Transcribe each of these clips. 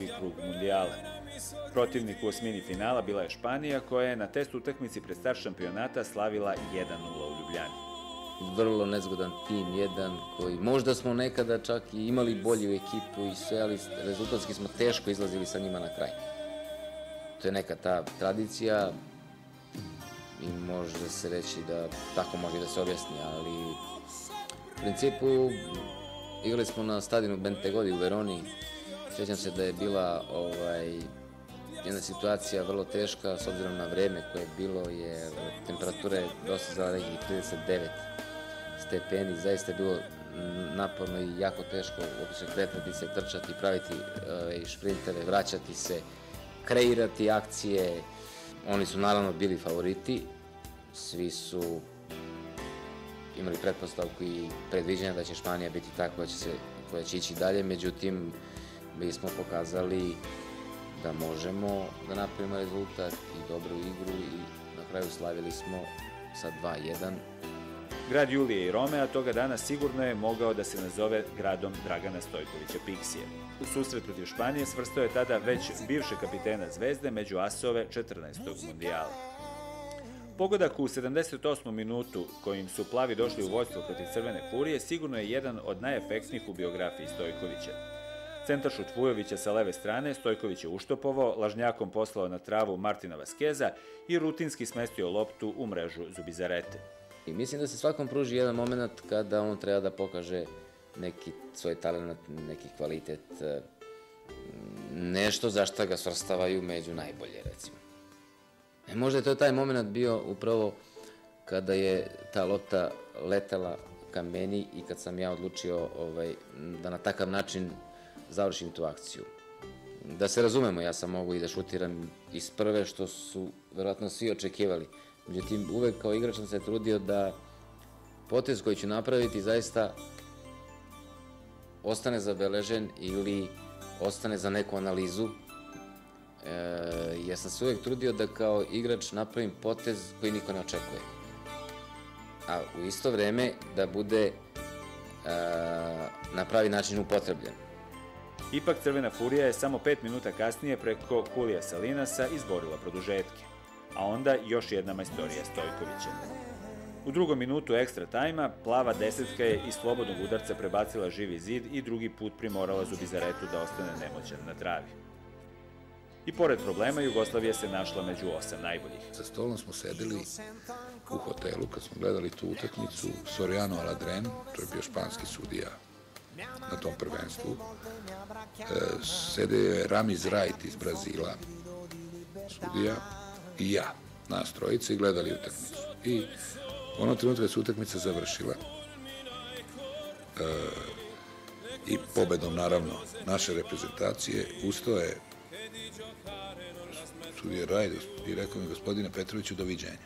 krug mundijala. Protivnik u osmini finala bila je Španija, koja je na test utakmici pred start šampionata slavila 1:0 u Ljubljani. Vrlo nezgodan tim, jedan koji možda smo nekada čak i imali bolju ekipu i sve, ali rezultatski smo teško izlazili sa njima na kraj. To je neka ta tradicija i može se reći da tako može da se objasni, ali u principu igrali smo na stadionu Bentegodi u Veroni. Sjećam se da je bila jedna situacija vrlo teška s obzirom na vreme koje je bilo, jer temperatura je dostizala nekih 39 stepeni, zaista je bilo naporno i jako teško uopće kretati se, trčati, praviti šprinteve, vraćati se, kreirati akcije. Oni su naravno bili favoriti, svi su imali pretpostavku i predviđenja da će Španija biti ta koja će ići dalje, međutim mi smo pokazali da možemo da napravimo rezultat i dobru igru i na kraju slavili smo sa 2:1. Grad Julije i Romea toga dana sigurno je mogao da se nazove gradom Dragana Stojkovića Piksije. U susret protiv Španije svrstao je tada već bivše kapitena Zvezde među asove 14. mundijala. Pogodak u 78. minutu kojim su plavi došli u vođstvo protiv Crvene Furije sigurno je jedan od najefektnijih u biografiji Stojkovića. Centaršut Vujovića sa leve strane Stojković je uštopovao, lažnjakom poslao na travu Martina Vaskeza i rutinski smestio loptu u mrežu Zubizarrete. I mislim da se svakom pruži jedan moment kada on treba da pokaže neki svoj talent, neki kvalitet, nešto za što ga svrstavaju među najbolje, recimo. Možda je to taj moment bio upravo kada je ta lopta letela ka meni i kad sam ja odlučio da na takav način završim tu akciju. Da se razumemo, ja sam mogu i da šutiram iz prve, što su verovatno svi očekivali. Međutim, uvek kao igrač sam se trudio da potez koji ću napraviti zaista ostane zabeležen ili ostane za neku analizu. Ja sam se uvek trudio da kao igrač napravim potez koji niko ne očekuje. A u isto vreme da bude na pravi način upotrebljen. Ipak Crvena Furija je samo 5 minuta kasnije preko Julija Salinasa izborila produžetke. A onda još jedna majstorija Stojkovića. U drugom minutu ekstra tajma, plava desetka je iz slobodnog udarca prebacila živi zid i drugi put primorala Zubizarretu da ostane nemoćan na travi. I pored problema, Jugoslavija se našla među 8 najboljih. Za stolom smo sedeli u hotelu kad smo gledali tu utakmicu. Soriano Aladren, to je bio španski sudija na tom prvenstvu. Sedeo je Ramiz Wright iz Brazila, sudija, i ja, nas trojice, i gledali utakmicu. I u onom trenutku kad se utakmica završila i pobedom, naravno, naše reprezentacije, ustao je sudija Wright i rekao mi: gospodine Petroviću, doviđenja.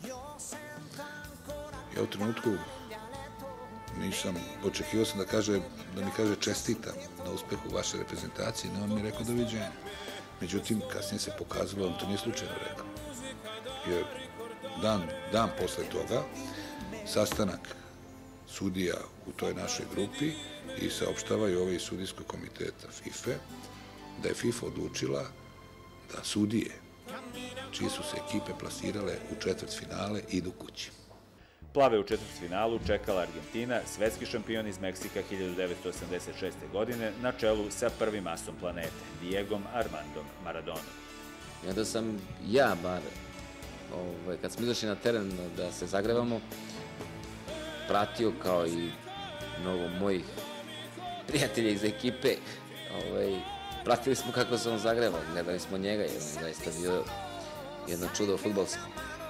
Ja u trenutku nisam, očekivao sam da mi kaže čestitam na uspehu vaše reprezentacije, no on mi je rekao doviđenja. Međutim, kasnije se pokazalo da on to nije slučajno rekao. Jer dan posle toga, sastanak sudija u toj našoj grupi i saopštavaju ovaj sudijskog komiteta FIFA da je FIFA odlučila da sudije čije su se ekipe plasirale u četvrtfinale idu kući. Plave u četvrtfinalu čekala Argentina, svetski šampion iz Meksika 1986. godine, na čelu sa prvim asom planete, Diegom Armandom Maradonom. I onda sam ja bar, kad smo izašli na teren da se zagrevamo, pratio kao i mnogo mojih prijatelja iz ekipe, pratili smo kako se on zagreva, gledali smo njega, jer on zaista bio jedno čudo fudbalsko.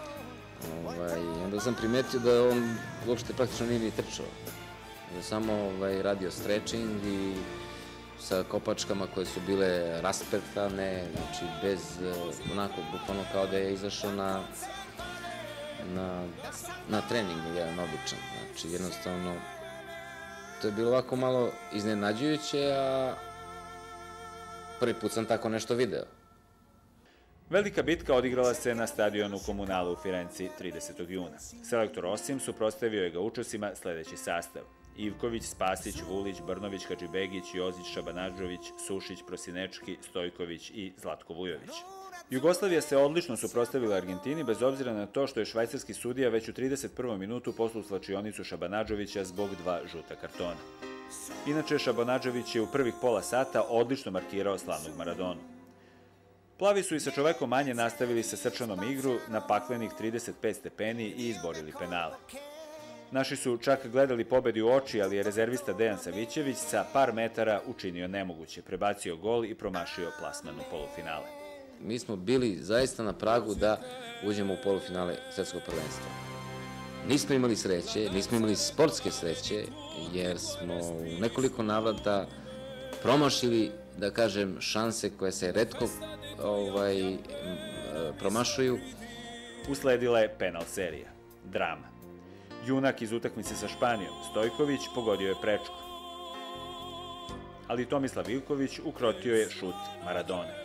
I onda sam primetio da on uopšte praktično nije ni trčao. Da je samo radio stretching i sa kopačkama koje su bile raspektane, znači bez, onako, bukvalno kao da je izašao na trening, jedan običan. Znači, jednostavno, to je bilo ovako malo iznenađujuće, a prvi put sam tako nešto video. Velika bitka odigrala se na stadionu Komunala u Firenci 30. juna. Selektor Osim suprotstavio je ga učesima sledeći sastav: Ivković, Spasić, Vulić, Brnović, Hadžibegić, Jozić, Šabanadžović, Sušić, Prosinečki, Stojković i Zlatko Vujović. Jugoslavija se odlično suprotstavila Argentini bez obzira na to što je švajcarski sudija već u 31. minutu poslao u slačionicu Šabanadžovića zbog 2 žuta kartona. Inače, Šabanadžović je u prvih pola sata odlično markirao slavnog Maradonu. Plavi su i sa čovekom manje nastavili sa srčanom igru na paklenih 35 stepeni i izborili penale. Naši su čak gledali pobedi u oči, ali je rezervista Dejan Savićević sa par metara učinio nemoguće, prebacio gol i promašio plasman u polufinale. Mi smo bili zaista na pragu da uđemo u polufinale svetskog prvenstva. Nismo imali sreće, nismo imali sportske sreće, jer smo u nekoliko navrata promašili, da kažem, šanse koje se retko promašuju. Usledila je penal serija. Drama. Junak iz utakmice sa Španijom, Stojković, pogodio je prečku. Ali Tomislav Ivković ukrotio je šut Maradone.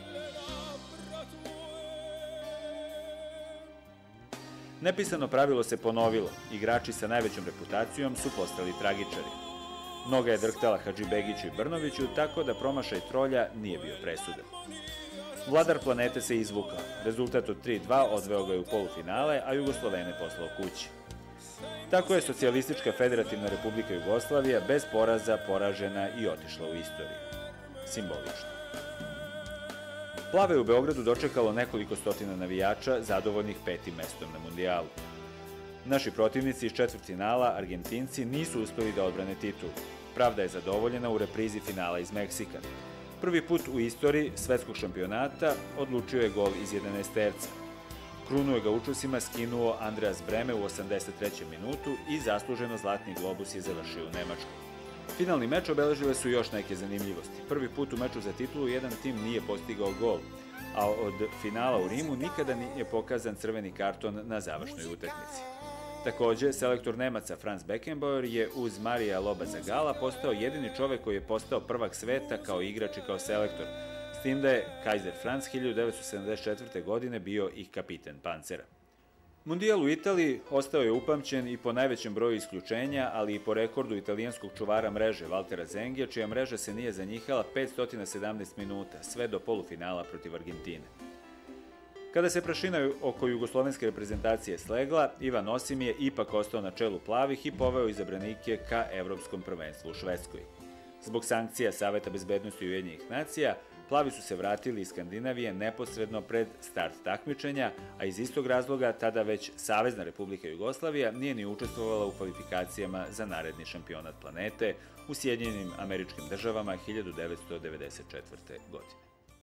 Nepisano pravilo se ponovilo. Igrači sa najvećom reputacijom su postali tragičari. Noga je drhtala Hadžibegiću i Brnoviću, tako da promašaj trolja nije bio presudan. Vladar planete se izvukao. Rezultat od 3:2 odveo ga je u polufinale, a Jugoslovene poslao kući. Tako je Socijalistička federativna republika Jugoslavija bez poraza poražena i otišla u istoriju. Simbolično. Plave u Beogradu dočekalo nekoliko stotina navijača zadovoljnih 5. mestom na mundijalu. Naši protivnici iz četvrtfinala, Argentinci, nisu uspeli da odbrane titulu. Pravda je zadovoljena u reprizi finala iz Meksika. Prvi put u istoriji svetskog šampionata odlučio je gol iz 11-terca. Krunu je ga učusima skinuo Andreas Breme u 83. minutu i zasluženo Zlatni globus je završio u Nemačkoj. Finalni meč obeležile su još neke zanimljivosti. Prvi put u meču za titulu jedan tim nije postigao gol, a od finala u Rimu nikada nije pokazan crveni karton na završnoj utakmici. Takođe, selektor Nemaca Franz Beckenbauer je uz Marija Loba Zagala postao jedini čovek koji je postao prvak sveta kao igrač i kao selektor, s tim da je Kaiser Franz 1974. godine bio i kapiten Pancera. Mundijal u Italiji ostao je upamćen i po najvećem broju isključenja, ali i po rekordu italijanskog čuvara mreže Valtera Zengija, čija mreža se nije zanjihala 517 minuta, sve do polufinala protiv Argentine. Kada se prašina oko jugoslovenske reprezentacije slegla, Ivan Osim je ipak ostao na čelu plavih i poveo izabranike ka Evropskom prvenstvu u Švedskoj. Zbog sankcija Saveta bezbednosti Ujedinjenih nacija, plavi su se vratili iz Skandinavije neposredno pred start takmičenja, a iz istog razloga tada već Savezna Republika Jugoslavija nije ni učestvovala u kvalifikacijama za naredni šampionat planete u Sjedinjenim Američkim Državama 1994. godine.